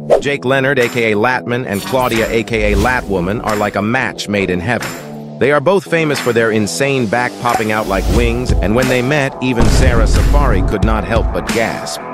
Jake Leonard, aka Latman, and Claudia, aka LatWoman, are like a match made in heaven. They are both famous for their insane back popping out like wings, and when they met, even Sara Saffari could not help but gasp.